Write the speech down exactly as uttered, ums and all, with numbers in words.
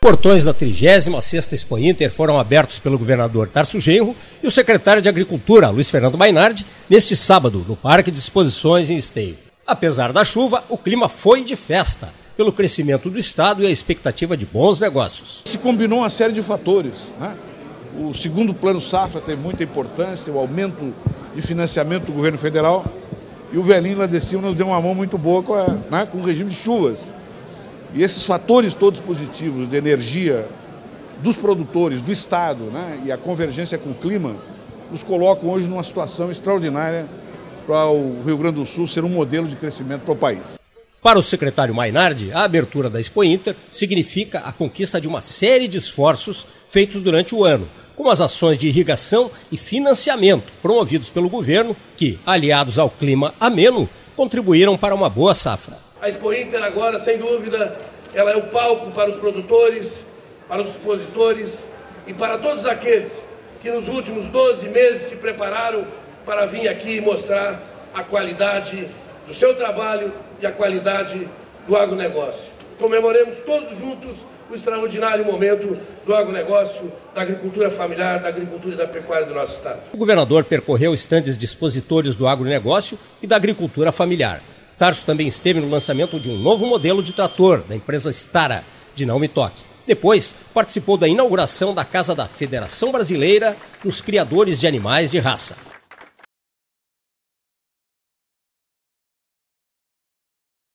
Portões da trigésima sexta Expo Inter foram abertos pelo governador Tarso Genro e o secretário de Agricultura, Luiz Fernando Mainardi, neste sábado, no Parque de Exposições em Esteio. Apesar da chuva, o clima foi de festa, pelo crescimento do Estado e a expectativa de bons negócios. Se combinou uma série de fatores, né? O segundo plano safra teve muita importância, o aumento de financiamento do governo federal, e o velhinho lá de cima nos deu uma mão muito boa com, a, né, com o regime de chuvas. E esses fatores todos positivos de energia dos produtores, do Estado, né, e a convergência com o clima, nos colocam hoje numa situação extraordinária para o Rio Grande do Sul ser um modelo de crescimento para o país. Para o secretário Mainardi, a abertura da Expo Inter significa a conquista de uma série de esforços feitos durante o ano, como as ações de irrigação e financiamento promovidos pelo governo, que, aliados ao clima ameno, contribuíram para uma boa safra. A Expo Inter agora, sem dúvida, ela é o palco para os produtores, para os expositores e para todos aqueles que nos últimos doze meses se prepararam para vir aqui mostrar a qualidade do seu trabalho e a qualidade do agronegócio. Comemoremos todos juntos o extraordinário momento do agronegócio, da agricultura familiar, da agricultura e da pecuária do nosso estado. O governador percorreu estandes de expositores do agronegócio e da agricultura familiar. Tarso também esteve no lançamento de um novo modelo de trator da empresa Stara, de Não Me Toque. Depois, participou da inauguração da Casa da Federação Brasileira dos Criadores de Animais de Raça.